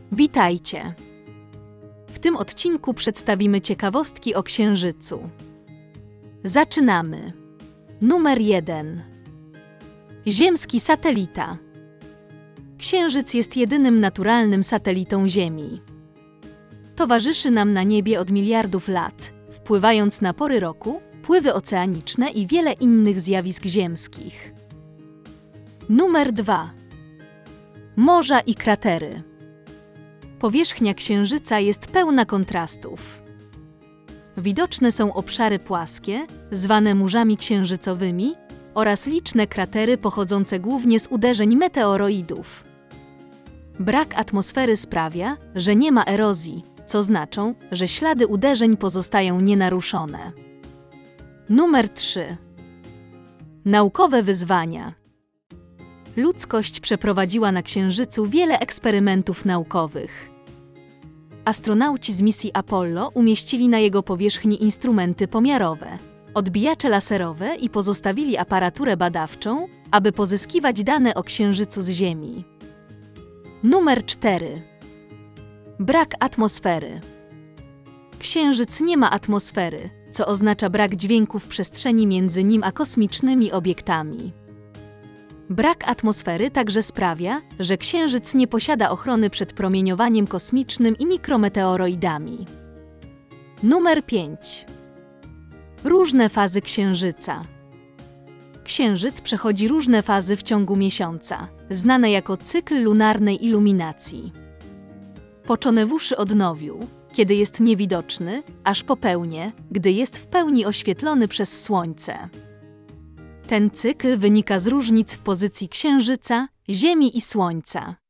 Witajcie! W tym odcinku przedstawimy ciekawostki o Księżycu. Zaczynamy! Numer 1. Ziemski satelita. Księżyc jest jedynym naturalnym satelitą Ziemi. Towarzyszy nam na niebie od miliardów lat, wpływając na pory roku, pływy oceaniczne i wiele innych zjawisk ziemskich. Numer 2. Morza i kratery. Powierzchnia Księżyca jest pełna kontrastów. Widoczne są obszary płaskie, zwane mórzami księżycowymi, oraz liczne kratery pochodzące głównie z uderzeń meteoroidów. Brak atmosfery sprawia, że nie ma erozji, co znaczy, że ślady uderzeń pozostają nienaruszone. Numer 3. Naukowe wyzwania. Ludzkość przeprowadziła na Księżycu wiele eksperymentów naukowych. Astronauci z misji Apollo umieścili na jego powierzchni instrumenty pomiarowe, odbijacze laserowe i pozostawili aparaturę badawczą, aby pozyskiwać dane o Księżycu z Ziemi. Numer 4. Brak atmosfery. Księżyc nie ma atmosfery, co oznacza brak dźwięku w przestrzeni między nim a kosmicznymi obiektami. Brak atmosfery także sprawia, że Księżyc nie posiada ochrony przed promieniowaniem kosmicznym i mikrometeoroidami. Numer 5. Różne fazy Księżyca. Księżyc przechodzi różne fazy w ciągu miesiąca, znane jako cykl lunarnej iluminacji. Począwszy od nowiu, kiedy jest niewidoczny, aż po pełnię, gdy jest w pełni oświetlony przez Słońce. Ten cykl wynika z różnic w pozycji Księżyca, Ziemi i Słońca.